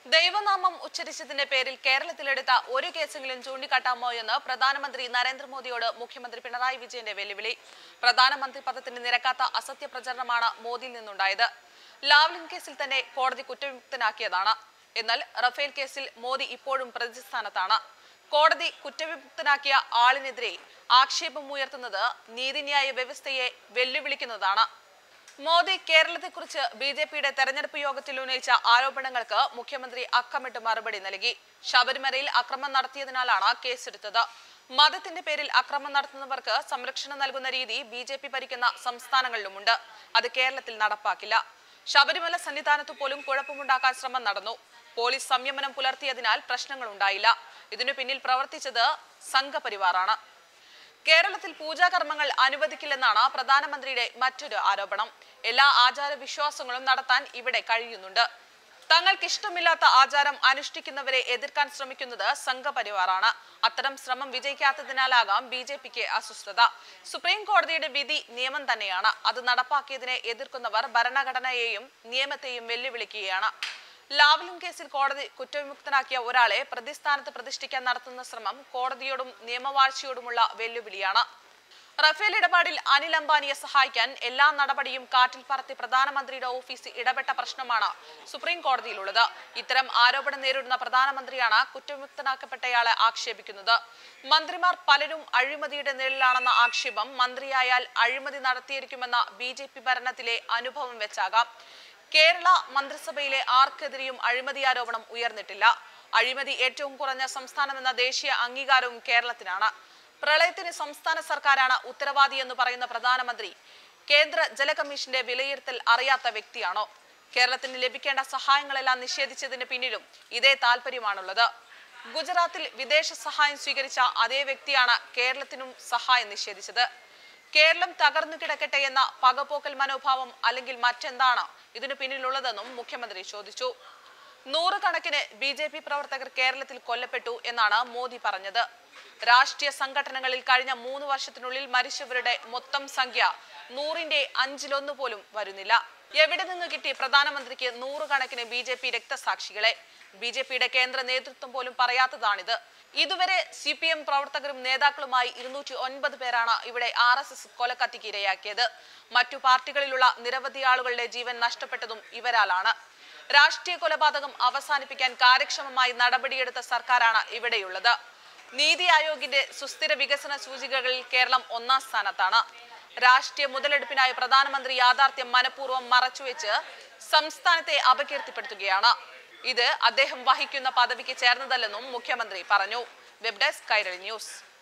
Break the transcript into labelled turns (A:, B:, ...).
A: ദൈവനാമം ഉച്ചരിച്ചതിന്റെ പേരിൽ കേരളത്തിലെടുത്ത ഒരു കേസെങ്കിലും ചൂണ്ടിക്കാട്ടാമോ എന്ന് പ്രധാനമന്ത്രി നരേന്ദ്രമോദിയോട് മുഖ്യമന്ത്രി പിണറായി വിജയന്റെ വെല്ലുവിളി. പ്രധാനമന്ത്രി പദത്തിന് നിരക്കാത്ത അസത്യ പ്രചരണമാണ് മോദിയിൽ നിന്നുണ്ടായത്. ലാവ്ലിൻ കേസിൽ തന്നെ കോടതി കുറ്റവിമുക്തനാക്കിയതാണ്. എന്നാൽ റഫേൽ കേസിൽ മോദി ഇപ്പോഴും പ്രതിസ്ഥാനത്താണ്. കോടതി കുറ്റവിമുക്തനാക്കിയ ആളിനെതിരെ ആക്ഷേപമുയർത്തുന്നത് നീതിന്യായ വ്യവസ്ഥയെ വെല്ലുവിളിക്കുന്നതാണ്. മോദി കേരളത്തെക്കുറിച്ച് ബിജെപിയുടെ തെരഞ്ഞെടുപ്പ് യോഗത്തിൽ ഉന്നയിച്ച ആരോപണങ്ങൾക്ക് മുഖ്യമന്ത്രി അക്കമിട്ട് മറുപടി നൽകി. ശബരിമലയിൽ അക്രമം നടത്തിയതിനാലാണ് കേസെടുത്തത്. മതത്തിന്റെ പേരിൽ അക്രമം നടത്തുന്നവർക്ക് സംരക്ഷണം നൽകുന്ന രീതി ബിജെപി ഭരിക്കുന്ന സംസ്ഥാനങ്ങളിലുമുണ്ട്. അത് കേരളത്തിൽ നടപ്പാക്കില്ല. ശബരിമല സന്നിധാനത്ത് പോലും കുഴപ്പമുണ്ടാക്കാൻ ശ്രമം നടന്നു. പോലീസ് സംയമനം പുലർത്തിയതിനാൽ പ്രശ്നങ്ങൾ ഉണ്ടായില്ല. ഇതിനു പിന്നിൽ പ്രവർത്തിച്ചത് സംഘപരിവാറാണ്. കേരളത്തിൽ പൂജാകർമ്മങ്ങൾ അനുവദിക്കില്ലെന്നാണ് പ്രധാനമന്ത്രിയുടെ മറ്റൊരു ആരോപണം. എല്ലാ ആചാരവിശ്വാസങ്ങളും നടത്താൻ ഇവിടെ കഴിയുന്നുണ്ട്. തങ്ങൾക്കിഷ്ടമില്ലാത്ത ആചാരം അനുഷ്ഠിക്കുന്നവരെ എതിർക്കാൻ ശ്രമിക്കുന്നത് സംഘപരിവാറാണ്. അത്തരം ശ്രമം വിജയിക്കാത്തതിനാലാകാം ബിജെപിക്ക് അസ്വസ്ഥത. സുപ്രീം കോടതിയുടെ വിധി നിയമം തന്നെയാണ്. അത് നടപ്പാക്കിയതിനെ എതിർക്കുന്നവർ ഭരണഘടനയെയും നിയമത്തെയും വെല്ലുവിളിക്കുകയാണ്. ലാവ്ലിൻ കേസിൽ കോടതി കുറ്റവിമുക്തനാക്കിയ ഒരാളെ പ്രതിസ്ഥാനത്ത് പ്രതിഷ്ഠിക്കാൻ നടത്തുന്ന ശ്രമം കോടതിയോടും നിയമവാഴ്ചയോടുമുള്ള വെല്ലുവിളിയാണ്. റഫേൽ ഇടപാടിൽ അനിൽ അംബാനിയെ സഹായിക്കാൻ എല്ലാ നടപടിയും കാറ്റിൽ പറത്തി പ്രധാനമന്ത്രിയുടെ ഓഫീസ് ഇടപെട്ട പ്രശ്നമാണ് സുപ്രീം കോടതിയിലുള്ളത്. ഇത്തരം ആരോപണം നേരിടുന്ന പ്രധാനമന്ത്രിയാണ് കുറ്റവിമുക്തനാക്കപ്പെട്ടയാളെ ആക്ഷേപിക്കുന്നത്. മന്ത്രിമാർ പലരും അഴിമതിയുടെ നിഴലിലാണെന്ന ആക്ഷേപം മന്ത്രിയായാൽ അഴിമതി നടത്തിയിരിക്കുമെന്ന ബിജെപി ഭരണത്തിലെ അനുഭവം വെച്ചാകാം. കേരള മന്ത്രിസഭയിലെ ആർക്കെതിരെയും അഴിമതി ആരോപണം ഉയർന്നിട്ടില്ല. അഴിമതി ഏറ്റവും കുറഞ്ഞ സംസ്ഥാനമെന്ന ദേശീയ അംഗീകാരവും കേരളത്തിനാണ്. പ്രളയത്തിന് സംസ്ഥാന സർക്കാരാണ് ഉത്തരവാദി എന്ന് പറയുന്ന പ്രധാനമന്ത്രി കേന്ദ്ര ജല കമ്മീഷന്റെ വിലയിരുത്തൽ അറിയാത്ത വ്യക്തിയാണോ? കേരളത്തിന് ലഭിക്കേണ്ട സഹായങ്ങളെല്ലാം നിഷേധിച്ചതിന് പിന്നിലും ഇതേ താല്പര്യമാണുള്ളത്. ഗുജറാത്തിൽ വിദേശ സഹായം സ്വീകരിച്ച അതേ വ്യക്തിയാണ് കേരളത്തിനും സഹായം നിഷേധിച്ചത്. കേരളം തകർന്നു കിടക്കട്ടെ എന്ന പകപോക്കൽ മനോഭാവം അല്ലെങ്കിൽ മറ്റെന്താണ് ഇതിനു പിന്നിലുള്ളതെന്നും മുഖ്യമന്ത്രി ചോദിച്ചു. നൂറുകണക്കിന് ബിജെപി പ്രവർത്തകർ കേരളത്തിൽ കൊല്ലപ്പെട്ടു എന്നാണ് മോദി പറഞ്ഞത്. രാഷ്ട്രീയ സംഘടനകളിൽ കഴിഞ്ഞ 3 വർഷത്തിനുള്ളിൽ മരിച്ചവരുടെ മൊത്തം സംഖ്യ 100ന്റെ 1/5 പോലും വരുന്നില്ല. എവിടെ നിന്ന് കിട്ടി പ്രധാനമന്ത്രിക്ക് നൂറുകണക്കിന് ബിജെപി രക്തസാക്ഷികളെ? ബിജെപിയുടെ കേന്ദ്ര നേതൃത്വം പോലും പറയാത്തതാണിത്. ഇതുവരെ CPM പ്രവർത്തകരും നേതാക്കളുമായി 209 പേരാണ് ഇവിടെ RSS കൊലക്കത്തിക്ക് ഇരയാക്കിയത്. മറ്റു പാർട്ടികളിലുള്ള നിരവധി ആളുകളുടെ ജീവൻ നഷ്ടപ്പെട്ടതും ഇവരാലാണ്. രാഷ്ട്രീയ കൊലപാതകം അവസാനിപ്പിക്കാൻ കാര്യക്ഷമമായി നടപടിയെടുത്ത സർക്കാരാണ് ഇവിടെയുള്ളത്. നീതി ആയോഗിന്റെ സുസ്ഥിര വികസന സൂചികകളിൽ കേരളം 1ാം സ്ഥാനത്താണ്. രാഷ്ട്രീയ മുതലെടുപ്പിനായി പ്രധാനമന്ത്രി യാഥാർത്ഥ്യം മനഃപൂർവ്വം മറച്ചുവെച്ച് സംസ്ഥാനത്തെ അപകീർത്തിപ്പെടുത്തുകയാണ്. ഇത് അദ്ദേഹം വഹിക്കുന്ന പദവിക്ക് ചേർന്നതല്ലെന്നും മുഖ്യമന്ത്രി പറഞ്ഞു. Web desk Kairali news.